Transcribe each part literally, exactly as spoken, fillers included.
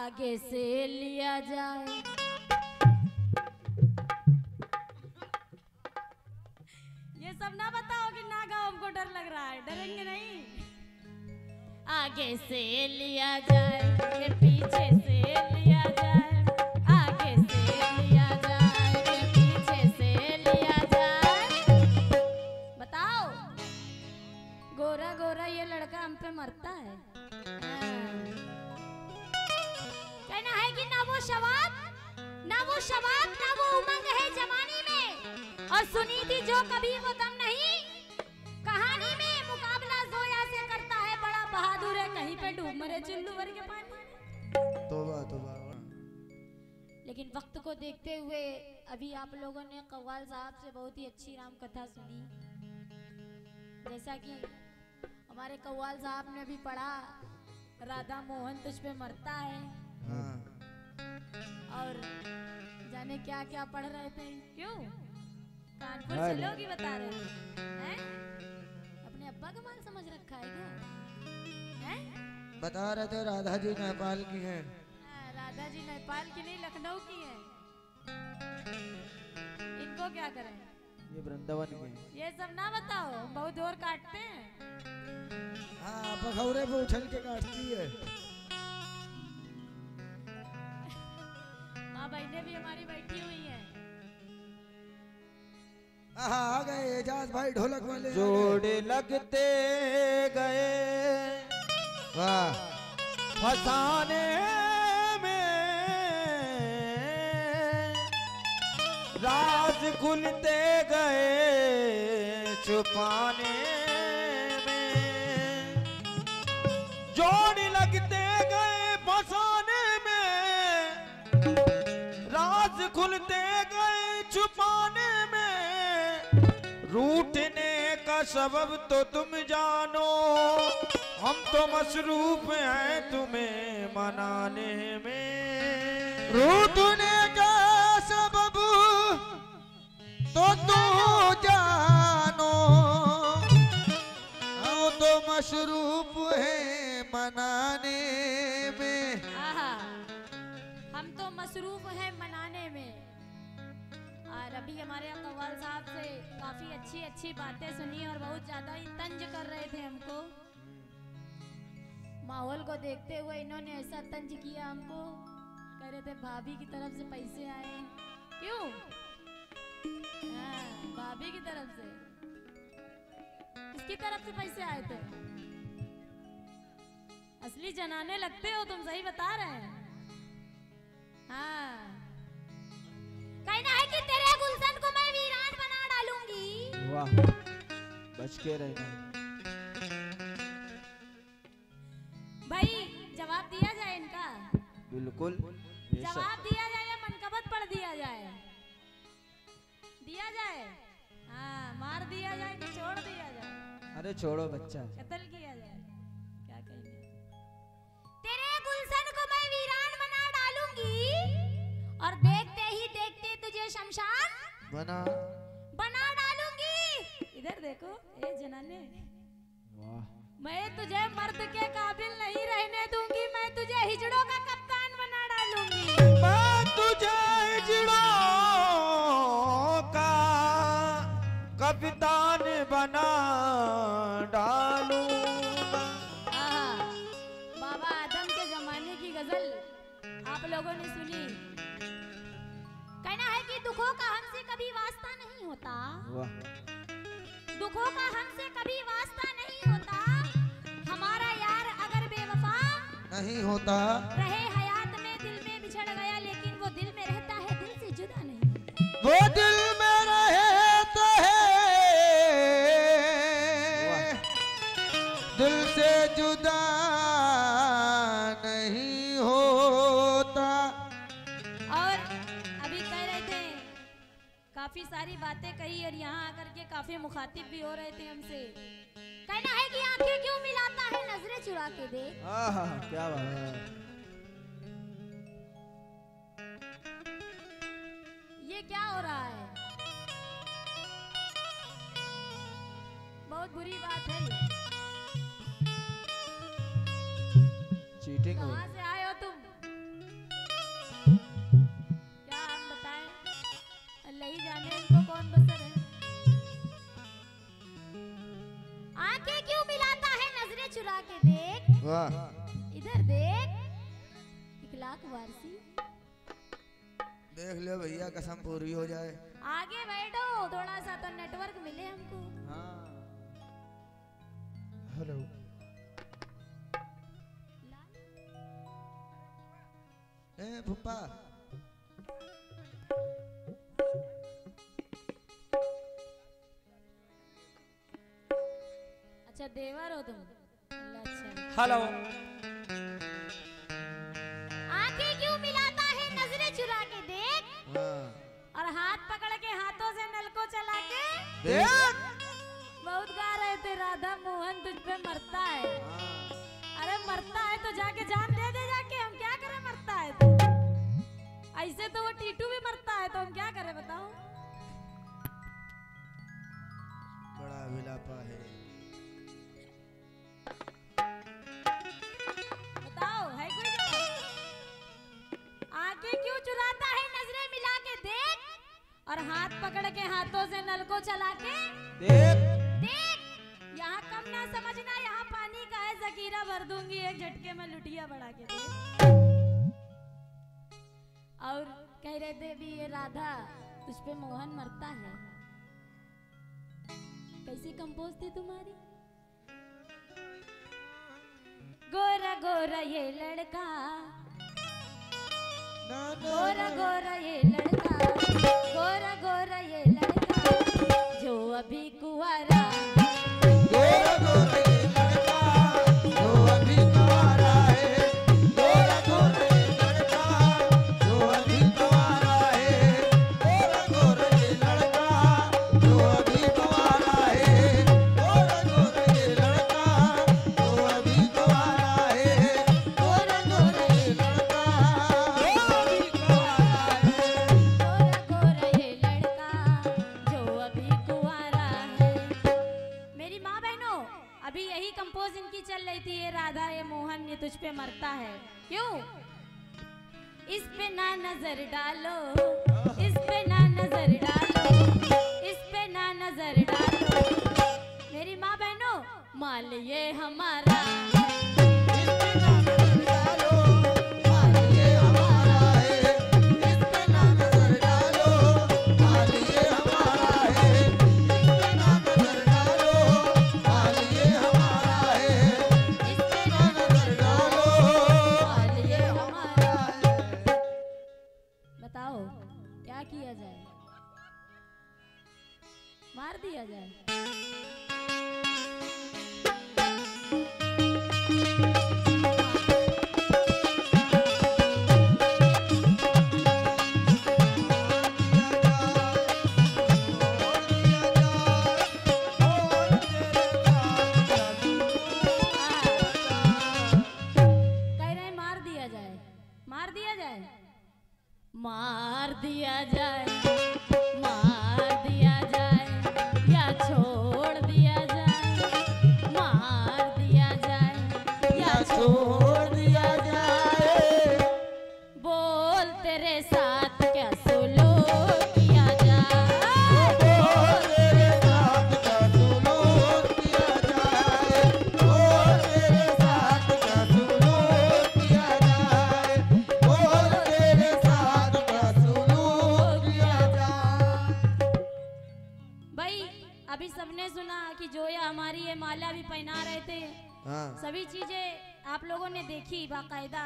आगे से लिया जाए। ये सब ना बताओ कि ना गाओ, हमको डर लग रहा है, डरेंगे नहीं। आगे से लिया जाए के पीछे से लिया जाए, आगे से लिया जाए के पीछे से लिया जाए। बताओ गोरा गोरा ये लड़का हम पे मरता है। कहना है कि ना वो शबाब ना वो शबाब ना वो उमंग है जवानी में, और सुनी थी जो कभी वो दम नहीं कहानी में। मुकाबला जोया से करता है बड़ा बहादुर है, कहीं पे डूब मरे चुल्लू भर के पानी में। तौबा तौबा। लेकिन वक्त को देखते हुए अभी आप लोगों ने कव्वाल साहब से बहुत ही अच्छी राम कथा सुनी। जैसा कि हमारे कव्वाल साहब ने भी पढ़ा, राधा मोहन तुझ पे मरता है। हाँ। और जाने क्या क्या पढ़ रहे थे, क्यों कानपुर से लोग ही बता रहे हैं। अपने अब्बा का माल समझ रखा है क्या? हैं? बता रहे थे राधा जी नेपाल की हैं। राधा जी नेपाल की नहीं, लखनऊ की है। इनको क्या करें? ये वृंदावन के। ये सब ना बताओ, बहुत जोर काटते हैं। हाँ, पखौरे पे उछल के काटती है। माँ बहने भी हमारी बैठी हुई हैं। हाँ, आ गए एजाज भाई ढोलक वाले। जोड़े लगते गए वाह फसाने में, राज खुलते गए छुपाने में। जोड़ लगते गए फसाने में, राज खुलते गए छुपाने में। रूठने का सबब तो तुम जानो, हम तो मसरूफ हैं तुम्हें मनाने में। रूठने का सबब तो तू जानो, हम तो मशरूफ है मनाने में। आहा, हम तो मसरूफ हैं मनाने में। और अभी हमारे कव्वाल साहब से काफी अच्छी अच्छी बातें सुनी और बहुत ज्यादा ही तंज कर रहे थे हमको। माहौल को देखते हुए इन्होंने ऐसा तंज किया हमको, कह रहे थे भाभी की तरफ से पैसे आए। क्यों? हाँ, भाभी की तरफ से। किसकी तरफ से पैसे आए थे? असली जनाने लगते हो तुम, सही बता रहे हैं। हाँ, कहना है कि तेरे गुलशन को मैं वीरान बना डालूंगी। वाह, बच के रहना। भाई जवाब दिया जाए इनका? बिल्कुल जवाब दिया जाए या मनकबत पढ़ दिया जाए? दिया जाए। हाँ, मार दिया जाए कि छोड़ दिया जाए? अरे छोड़ो बच्चा, कत्ल किया जाए। क्या कहेंगे? तेरे गुलशन को मैं वीरान बना डालूंगी, और देखते ही देखते तुझे शमशान बना बना डालूंगी। इधर देखो ए जनाने, वाह, मैं तुझे मर्द के काबिल नहीं रहने दूंगी, मैं तुझे हिजड़ों का कप्तान बना डालूंगी। मैं तुझे हिजड़ों का कप्तान बना डालूंगा। बाबा आदम के जमाने की गजल आप लोगों ने सुनी। कहना है कि दुखों का हमसे कभी वास्ता नहीं होता, वाह, दुखों का हमसे कभी वास्ता नहीं होता। हमारा यार अगर बेवफा नहीं होता, रहे हयात में दिल में बिछड़ गया, लेकिन वो दिल में रहता है, दिल से जुदा नहीं। वो दिल में रहता है, दिल से जुदा नहीं होता। और अभी कह रहे थे, काफी सारी बातें कही और यहाँ आकर के काफी मुखातिब भी हो रहे थे हमसे। कहना है कि आंखें क्यों मिलाता है, नजरें चुरा के देख। आहा, क्या बात है। ये क्या हो रहा है? बहुत बुरी बात है ये। चीटिंग हो कहाँ से आए हो तुम? इधर देख, एक लाख वारसी। देख ले भैया, कसम पूरी हो जाए। आगे बैठो, थोड़ा सा तो नेटवर्क मिले हमको। हाँ हेलो। ए फुप्पा, अच्छा देवर हो तुम? अल्लाह अच्छा। हेलो। आंखें क्यों मिलाता है नजरें चुरा के देख, हाँ और हाथ पकड़ के हाथों से नल को चला के देख। बहुत गा रहे थे राधा मोहन तुझ पे मरता है। अरे मरता है तो जाके जान दे दे जाके, हम क्या करें? मरता है तो ऐसे तो वो टीटू भी मरता है, तो हम क्या करें बताओ? बड़ा विलापा है। बताओ है कोई जवाब? आंखें क्यों चुराता है नजरें मिला के देख, और हाथ पकड़ के हाथों से नल को चला के देख। देख। यहाँ कम ना समझना, यहाँ पानी का है, जकीरा भर दूंगी एक झटके में, लुटिया बढ़ा के दे। और कह रहे थे भी ये राधा तुझ पे मोहन मरता है। कैसी कंपोज थी तुम्हारी? गोरा गोरा ये लड़का, गोरा गोरा ये लड़का, गोरा गोरा ये लड़का जो अभी कुंवारा। गोरा गोरा ये लड़का जो अभी कुंवारा है। गोरा गोरा ये लड़का जो अभी कुंवारा है। गोरा गोरा ये लड़का जो अभी कुंवारा है। गोरा गोरा ये लड़का जो अभी कुंवारा है। गोरा गोरा ये लड़का जो अभी कुंवारा है। गोरा गोरा ये लड़का जो अभी कुंवारा है। मेरी माँ बहनों, अभी यही कंपोज इनकी चल रही थी, ये राधा ये मोहन ये तुझ पे मरता है। क्यों? इस पे ना नजर डालो, इस पे ना नजर डालो, इस पे ना नजर डालो। मेरी माँ बहनों, माल ये हमारा है। इस पे ना नजर डालो, माल ये हमारा है। इस पे ना नजर डालो, माल ये हमारा है। इस पे ना नजर डालो, माल ये हमारा है। इस पे ना नजर डालो, माल ये हमारा है। बताओ क्या किया जाए? मार दिया जाए? कह रहे हैं मार दिया जाए, मार दिया जाए, मार दिया जाए, मार दिया जाए, या छोड़ दिया जाए, मार दिया जाए, या छोड़ दिया जाए। बोल तेरे साथ क्या सुलूक किया जाए? बोल तेरे साथ क्या सुलूक किया जाए। बोल तेरे साथ क्या सुलूक किया जाए। बोल तेरे साथ क्या सुलूक किया जाए। भाई अभी सबने सुना कि जोया हमारी ये माला भी पहना रहे थे, हाँ सभी चीजें आप लोगों ने देखी बाकायदा।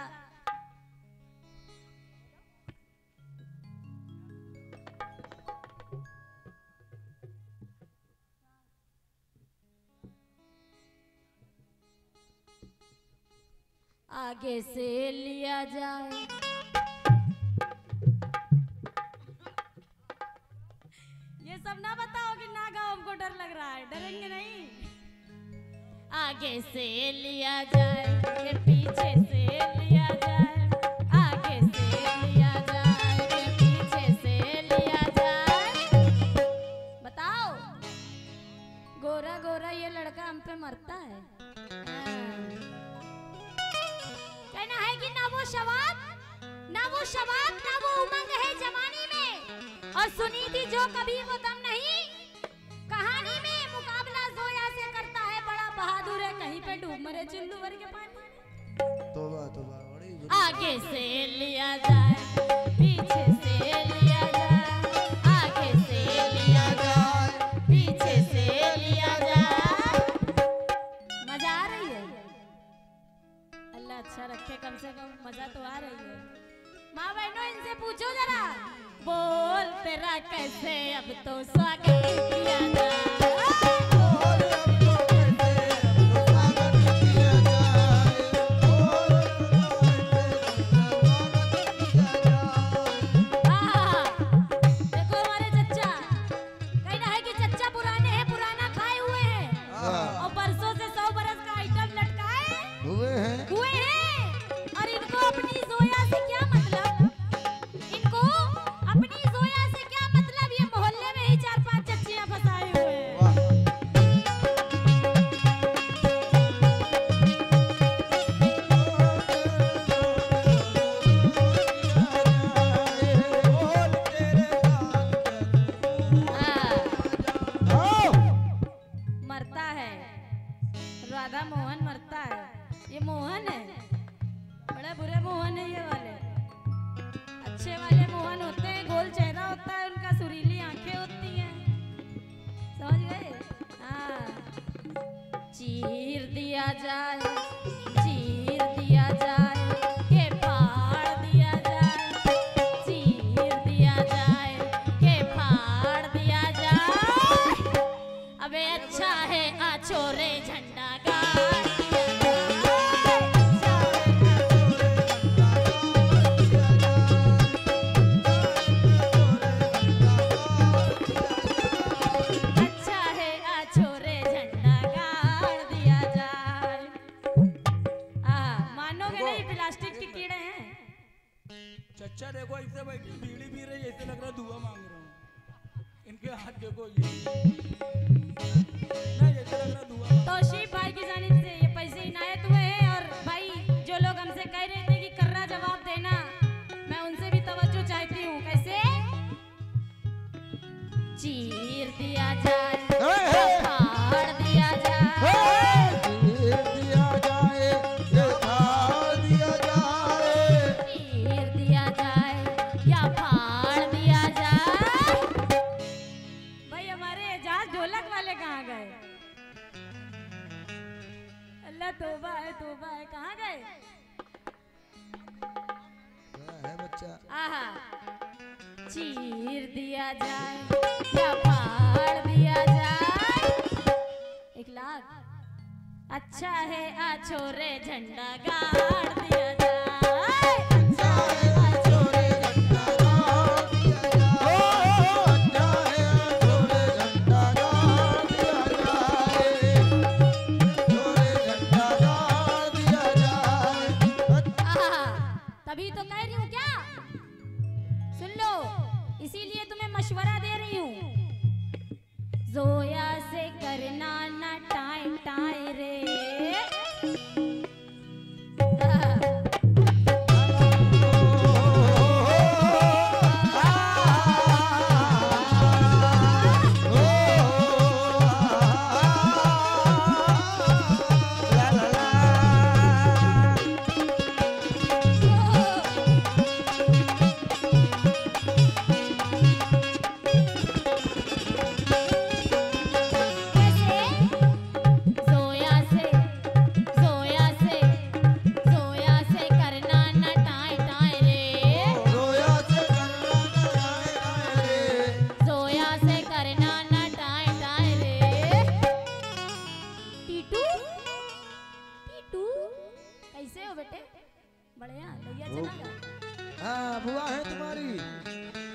आगे से लिया जाए, ये सब ना बताओ कि ना गाओ, हमको डर लग रहा है, डरेंगे नहीं। आगे से लिया जाए कि पीछे से लिया जाए, आगे से लिया जाए कि पीछे से लिया जाए। बताओ गोरा गोरा ये लड़का हम पे मरता है। कहना है कि ना वो शबाब, ना वो शबाब, ना वो उमंग है जवानी में, और सुनी थी जो कभी वो दम नहीं कहानी में। मुकाबला जोया से करता है बड़ा बहादुर है, कहीं पे डूब मरे चुल्लू भर के पानी में। आगे से लिया जाए पीछे से लिया जाए, आगे से लिया जाए पीछे से लिया जाए। मजा आ रही है? अल्लाह अच्छा रखे, कम से कम मजा तो आ रही है। माँ बहनों इनसे पूछो जरा, बोल तेरा कैसे अब तो स्वागत किया जाए। बोल अब तो कैसे अब तो स्वागत किया जाए, बोल अब तो कैसे अब तो स्वागत किया जाए। हाँ, देखो हमारे चच्चा, कहना है कि चच्चा पुराने हैं, पुराना खाए हुए हैं और बरसों से सौ बरस का आइटम लटकाए हुए हैं। हुए हैं। और इनको अपनी जोया से क्या मतलब, इनको अपनी जोया से क्या मतलब, ये मोहल्ले में ही चार पांच चच्चियां फंसाए हुए हैं। वाह। हाँ, मरता है राधा मोहन, मरता है। ये मोहन है, बड़े बुरे मोहन है ये वाले। अच्छे वाले मोहन होते हैं, गोल चेहरा होता है उनका, सुरीली आंखें होती हैं, समझ गए? हाँ, चीर दिया जाए चीर दिया जाए के फाड़ दिया जाए, चीर दिया जाए के फाड़ दिया जाए। अबे अच्छा है आ छोरे झंडा गाड़ दिया जाए, अच्छा है अच्छा है आ छोरे झंडा गाड़ दिया जाए। आ, मानोगे नहीं, प्लास्टिक के कीड़े हैं। चच्चा देखो ऐसे बैठी बीड़ी पी रही है, ऐसे लग रहा है दुआ मांग रहा हूँ। इनके हाथ देखो ये नहीं, ऐसे लग रहा है दुआ मांग। तौशीफ भाई की जानिब से ये पैसे इनायत हुए हैं। और भाई जो लोग हमसे कह रहे थे कि कर्रा जवाब देना, मैं उनसे भी तवज्जो चाहती हूँ। कैसे? चीर दिया जाए फाड़ दिया जाए, चीर दिया जाए, ये फाड़ दिया जाए। चीर दिया जाए या फाड़ दिया जाए। भाई हमारे एजाज ढोलक वाले कहाँ गए? अल्लाह तौबा है, तौबा है, कहाँ गए? है बच्चा। आहा, चीर दिया जाए या फाड़ दिया जाए। एक लाख। अच्छा है आ छोरे झंडा गाड़ दिया जाए, अच्छा है आ छोरे झंडा गाड़ दिया जाए, अच्छा है छोरे झंडा गाड़ दिया जाए, छोरे झंडा गाड़ दिया जाए। आहा, तभी तो कह रही हूँ क्या, सुन लो, इसीलिए तुम्हें मशवरा दे रही हूँ। जोया से करना ना टाई टाई रे। कैसे? जोया से जोया से जोया से करना ना टाई टाई रे, रोया से करना न आए आए रे, जोया से करना ना टाई टाई रे। टीटू टीटू कैसे हो बेटे? बढ़िया, लोहिया चला गया। हाँ बुआ है तुम्हारी।